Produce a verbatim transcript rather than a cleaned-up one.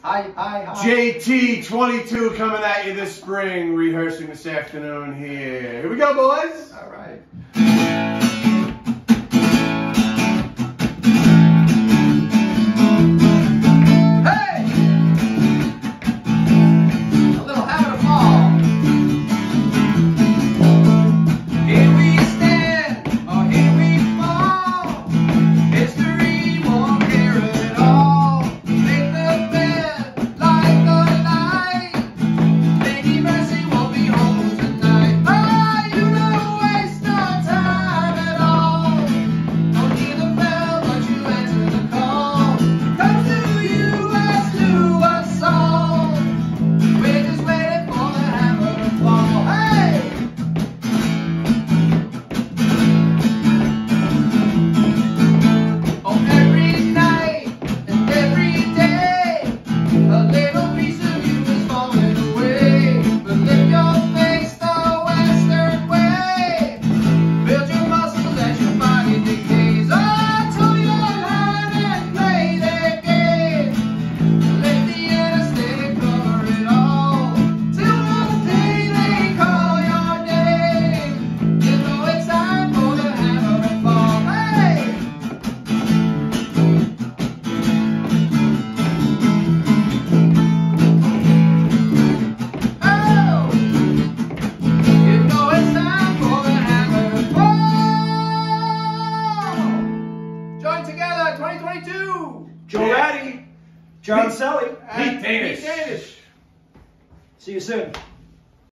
Hi, hi, hi. J T twenty-two coming at you this spring, rehearsing this afternoon here. Here we go, boys. All right. Hey! A little habit of fall. Here we stand, or here we fall. History won't hear it all. Make the bed like the light. Lady Mercy won't be home tonight. Ah, you don't waste no time at all. Don't hear the bell, but you answer the call. Comes to you as to us all. We're just waiting for the hammer to fall. Hey! Oh, every night and every day, a little piece of you is falling away. But lift your face the Western way. Build your muscles as your body decays. Oh, toe your line and play their game. Let the anesthetic cover it all. Till one day they call your name. You know it's time for the hammer and fall. Hey! Oh! You know it's time for the hammer and fall. Join together, twenty twenty-two. Joe Ratti, John Selle. Pete Danish. Pete Danish. See you soon.